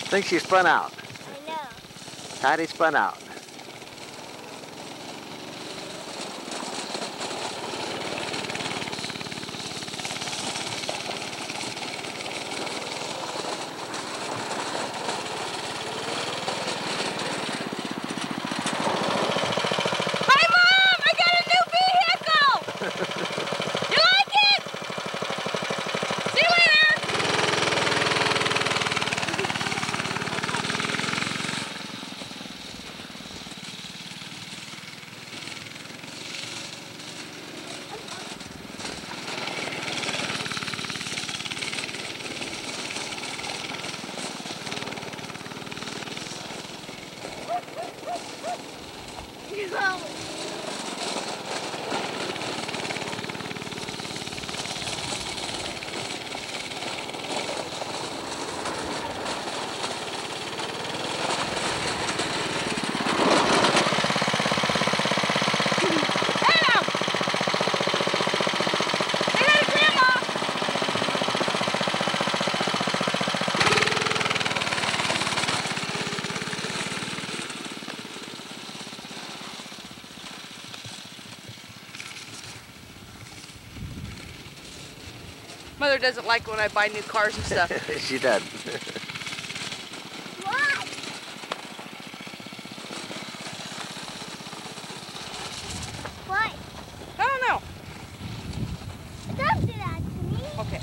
think she spun out. I know. Patty spun out. Mother doesn't like when I buy new cars and stuff. She does. Why? Why? I don't know. Don't do that to me. Okay.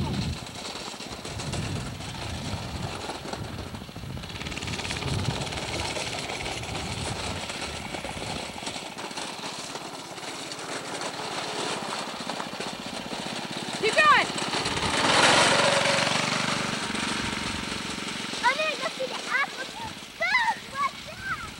Keep going. I'm gonna go see the apple. Look, what's that?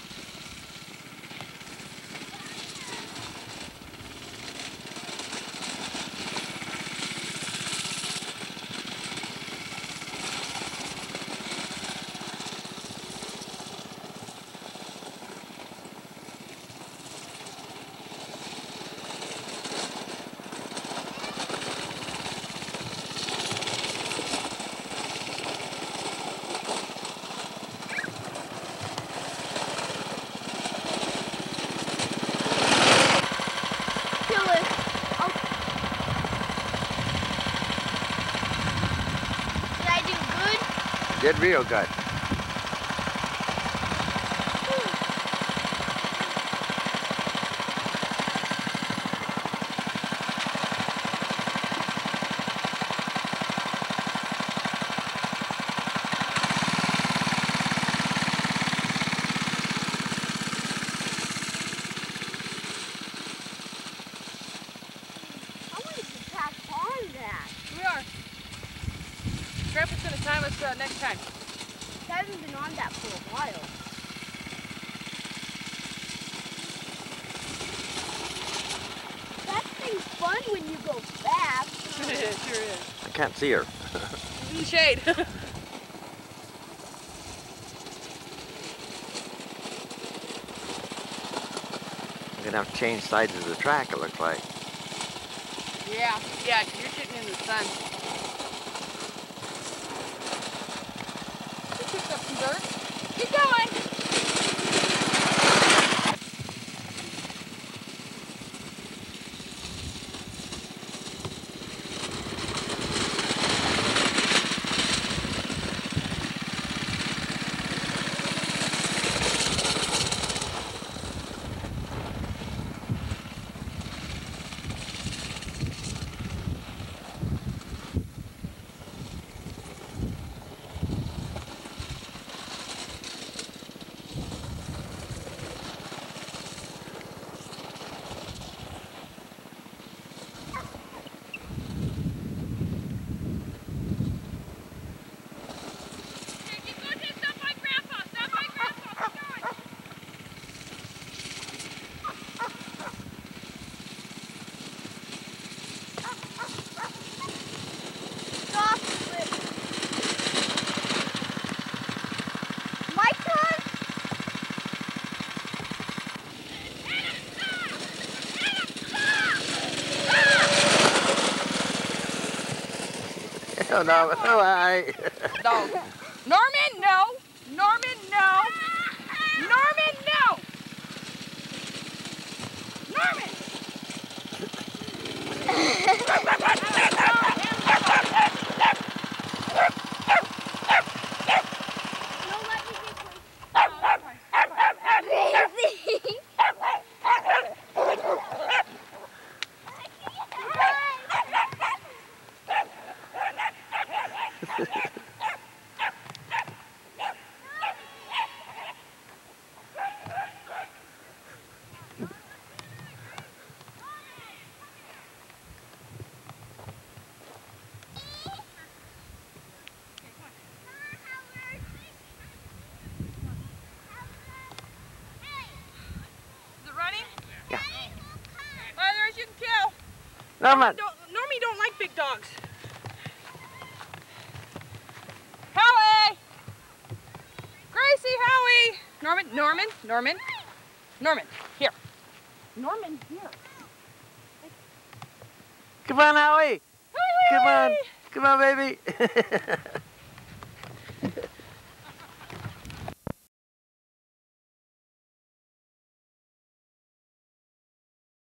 Did real good. We are. Grandpa's gonna time us next time. I haven't been on that for a while. That thing's fun when you go fast. It sure is. I can't see her. In the shade. I'm gonna have to change sides of the track, it looks like. Yeah, 'cause you're sitting in the sun. You picked up some dirt. Keep going. No, no, no, I. No. Norman, no. Norman, no. Norman, no. Norman. You can kill. Norman. Normie don't like big dogs. Howie! Gracie, Howie! Norman, here. Norman, here. Come on, Howie. Howie! Come on, baby.